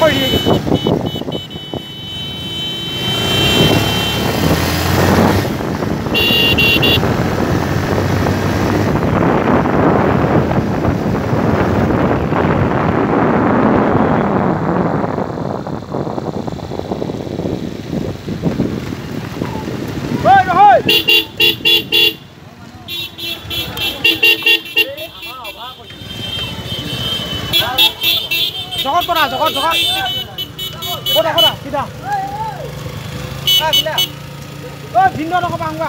কৰি জগত কৰা জগত জগত কোটা কোটা সিধা ঐ ভিন্ন ৰকম আংগা